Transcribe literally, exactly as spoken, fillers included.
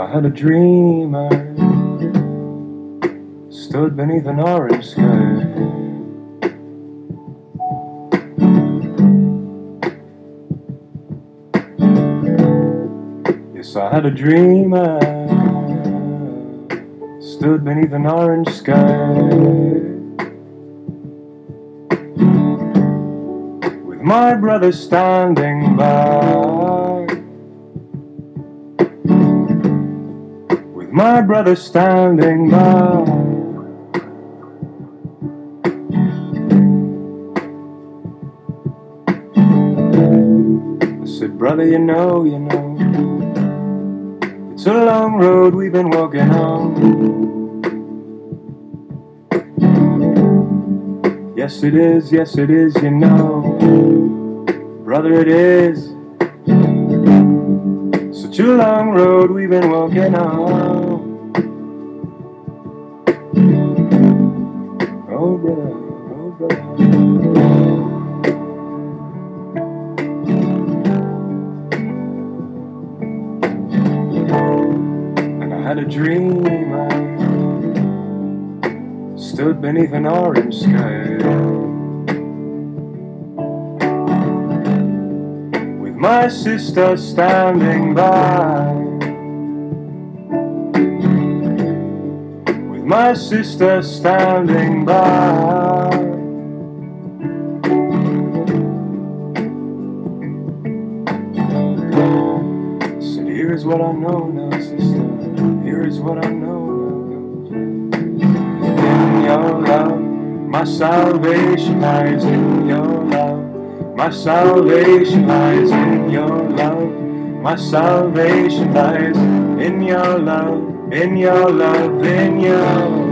had a dream, I stood beneath an orange sky. Yes, I had a dream, I stood beneath an orange sky, with my brother standing by, with my brother standing by. I said, brother, you know, you know, it's a long road we've been walking on. Yes it is, yes it is, you know, brother, it is such a long road we've been walking on. Oh brother, oh brother. And I had a dream, I stood beneath an orange sky, with my sister standing by, with my sister standing by. I said, here is what I know now, sister, here is what I know now. In your love, my salvation lies. In your love, my salvation lies. In your love, my salvation lies. In your love, in your love, in your